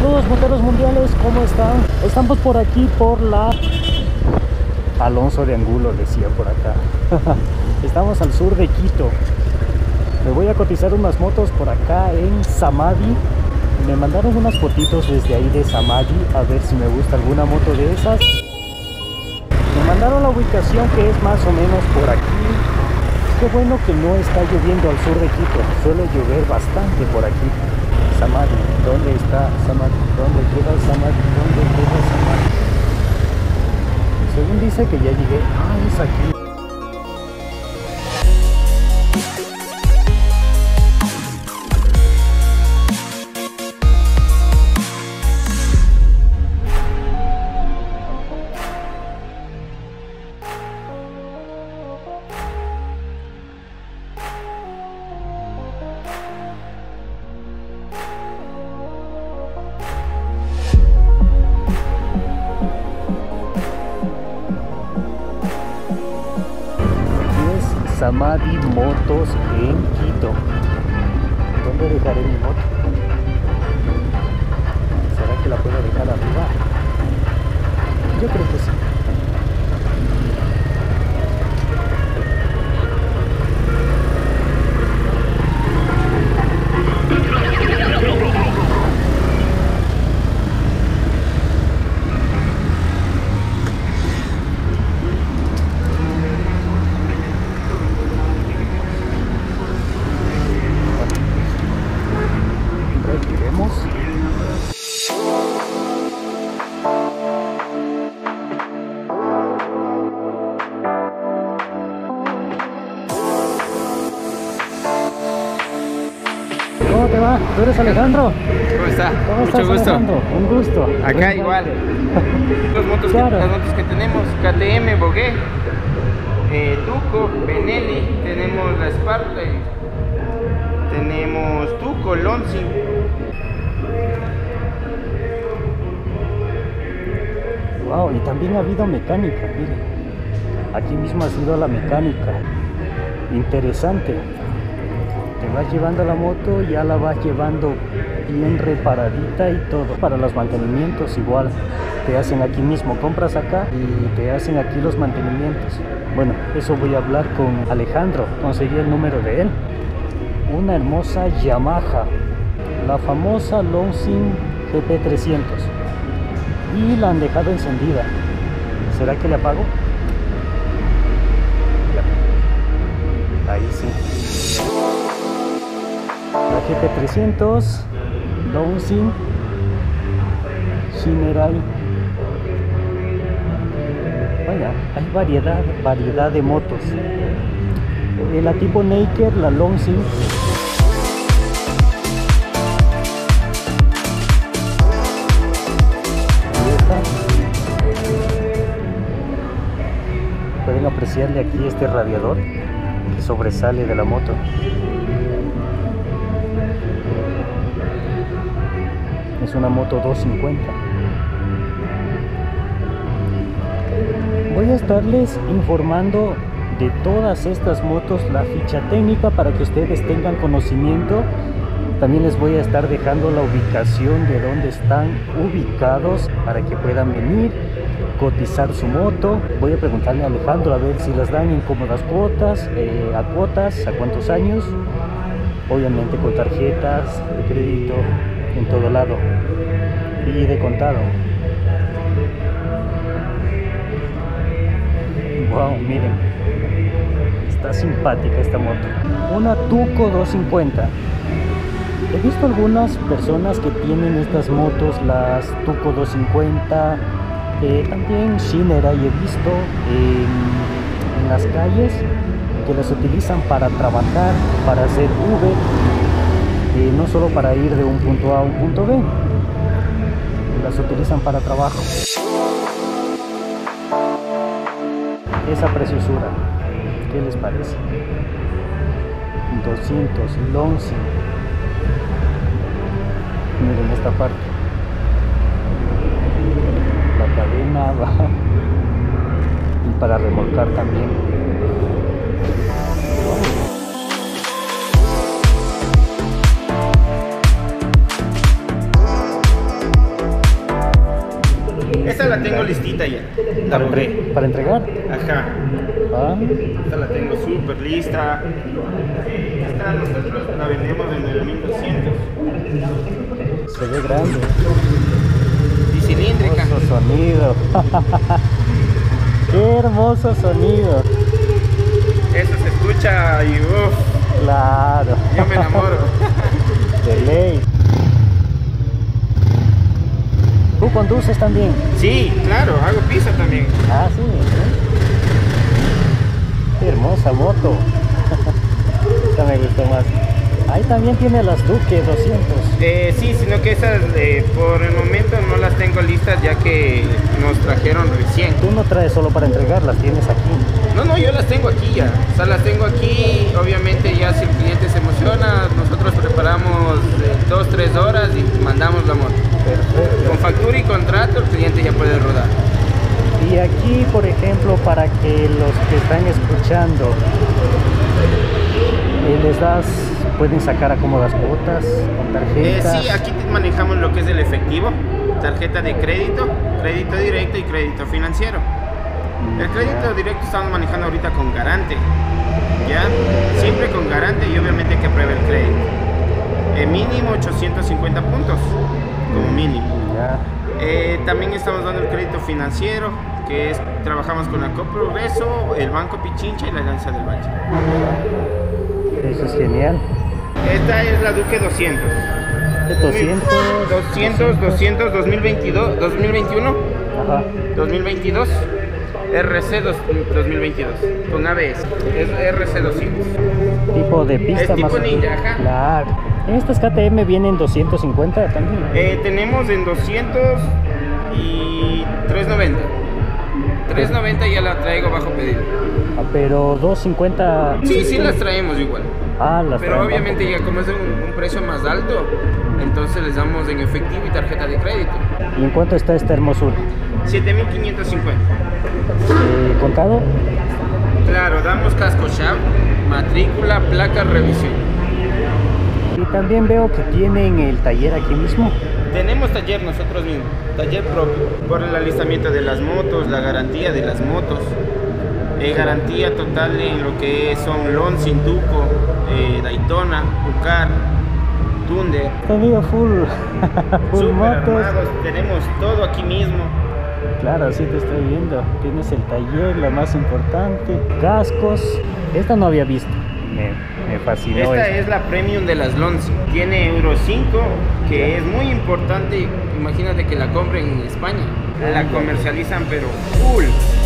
Saludos moteros mundiales, ¿cómo están? Estamos por aquí por la Alonso de Angulo, decía por acá. Estamos al sur de Quito. Me voy a cotizar unas motos por acá en Samadhi. Me mandaron unas fotitos desde ahí de Samadhi, a ver si me gusta alguna moto de esas. Me mandaron la ubicación, que es más o menos por aquí. Qué bueno que no está lloviendo al sur de Quito, suele llover bastante por aquí. Samadhi, ¿dónde está Samadhi? ¿Dónde queda Samadhi? ¿Dónde queda Samadhi? Según dice que ya llegué. Ah, es aquí. Samadhi Motos en Quito. ¿Dónde dejaré mi moto? ¿Será que la puedo dejar arriba? Yo creo que sí. ¿Cómo te va? ¿Tú eres Alejandro? ¿Cómo está? ¿Cómo Mucho estás, gusto. Alejandro? Un gusto. Acá igual. Las motos, Claro. las motos que tenemos: KTM, Bogué, Tuco, Benelli, tenemos la Sparkline, tenemos Tuco, Lonsing. Wow, y también ha habido mecánica, miren. Aquí mismo ha sido la mecánica. Interesante. Te vas llevando la moto, ya la vas llevando bien reparadita y todo. Para los mantenimientos igual, te hacen aquí mismo, compras acá y te hacen aquí los mantenimientos. Bueno, eso voy a hablar con Alejandro, conseguí el número de él. Una hermosa Yamaha, la famosa Lonsing GP300, y la han dejado encendida. ¿Será que le apago? Ya. Ahí sí. La GP300, Lonsing, Shinerai. Vaya, hay variedad de motos. La tipo Naked, la Lonsing. Pueden apreciarle aquí este radiador que sobresale de la moto. Es una moto 250. Voy a estarles informando de todas estas motos, la ficha técnica, para que ustedes tengan conocimiento. También les voy a estar dejando la ubicación de dónde están ubicados para que puedan venir, cotizar su moto. Voy a preguntarle a Alejandro a ver si las dan en cómodas cuotas, a cuántos años, obviamente con tarjetas de crédito en todo lado y de contado. Wow, miren, está simpática esta moto. Una Tuco 250. He visto algunas personas que tienen estas motos, las Tuco 250, también Shinerai he visto en las calles, que las utilizan para trabajar, para hacer Uber, no solo para ir de un punto A a un punto B, las utilizan para trabajo. Esa preciosura, ¿qué les parece? 200 Lonsing. Miren esta parte, la cadena va, y para remolcar también. Esta la tengo listita ya. La bogué. ¿Para entregar? Ajá. Ah, Esta la tengo súper lista. Esta nosotros la vendemos en el 1200. se ve grande. Bicilíndrica. Hermoso sonido. Qué hermoso sonido. Eso se escucha y uff, Claro. yo me enamoro. De ley. ¿Tú conduces también? Sí, claro, hago pizza también. Ah, sí. Qué hermosa moto. Esta me gustó más. Ahí también tiene las Duke 200. Sí, sino que esas por el momento no las tengo listas ya que nos trajeron recién. Tú no traes solo para entregarlas, tienes aquí. No, yo las tengo aquí ya. O sea, las tengo aquí. Obviamente ya si el cliente se emociona, nosotros preparamos 2-3 horas y mandamos la moto. Perfecto. Con factura y contrato el cliente ya puede rodar. Y aquí, por ejemplo, para que los que están escuchando les das, pueden sacar a cómodas cuotas con tarjetas. Sí, aquí manejamos lo que es el efectivo, tarjeta de crédito, crédito directo y crédito financiero. El crédito directo estamos manejando ahorita con Garante, ¿ya? Siempre con Garante y obviamente que apruebe el crédito. Mínimo 850 puntos, como mínimo. Ya. También estamos dando el crédito financiero, que es, trabajamos con la Coprogreso, el Banco Pichincha y la Alianza del Valle. Eso es genial. Esta es la Duke 200. 200. 2022, 2021, Ajá. 2022, RC 2022, con ABS, es RC 200. Tipo de pista Es tipo más. ninja, ajá. Claro. Estas KTM vienen 250 también. Tenemos en 200 y 390. 390 ya la traigo bajo pedido. Ah, pero 250. Sí, las traemos igual. Ah, las Pero traen obviamente bajo. ya como es un precio más alto, entonces les damos en efectivo y tarjeta de crédito. ¿Y en cuánto está esta hermosura? 7.550. ¿Contado? Claro, damos casco shop, matrícula, placa, revisión. Y también veo que tienen el taller aquí mismo. Tenemos taller nosotros mismos, taller propio, por el alistamiento de las motos, la garantía de las motos, garantía total en lo que son Lonsin, Tuco, Daytona, Ucar, Thunder. Amigo, full Super motos. armados, tenemos todo aquí mismo. Claro, sí te estoy viendo. Tienes el taller, lo más importante. Cascos. Esta no había visto. Me fascinó. Esta es la premium de las Lonsin. Tiene Euro 5, que es muy importante. Imagínate que la compren en España. La comercializan pero full.